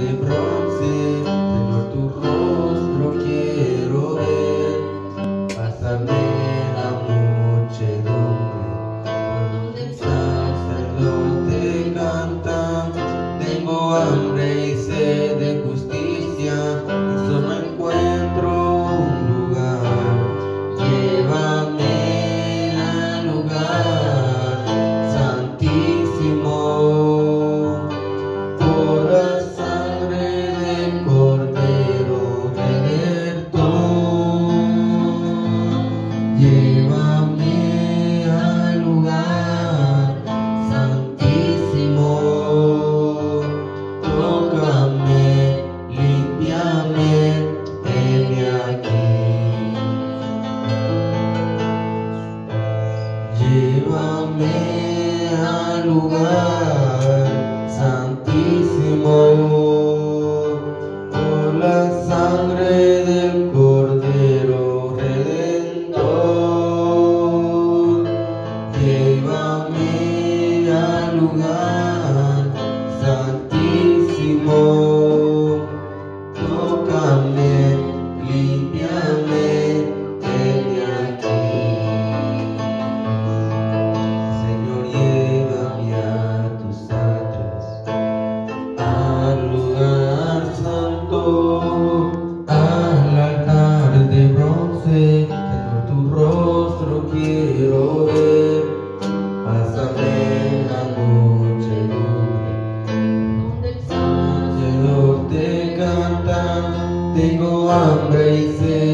de bronce, Señor, tu rostro quiero ver. Pásame la muchedumbre, por donde el sacerdote canta. Tengo hambre y sed de justicia, y solo encuentro un lugar. Llévame al lugar santísimo, por la sangre del Cordero Redentor. Llévame al lugar santísimo, tócame, límpiame, heme aquí. Llévame al lugar santísimo, por la sangre del Cordero Redentor. Llévame al lugar santísimo, tócame, límpiame, heme aquí. Señor, llévame a tus atrios, al lugar santo, al altar de bronce. Señor, tu rostro quiero ver. Pásame la muchedumbre, donde el sacerdote canta. Tengo hambre y sed